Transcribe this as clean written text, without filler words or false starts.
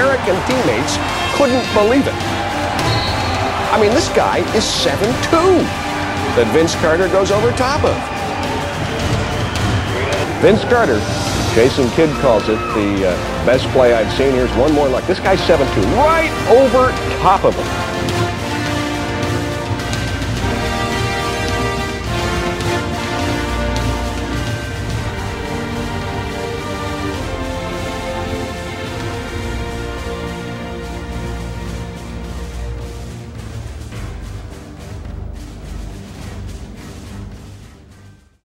American teammates couldn't believe it. I mean, this guy is 7'2", that Vince Carter goes over top of. Vince Carter, Jason Kidd calls it the best play I've seen. Here's one more look. This guy's 7'2", right over top of him.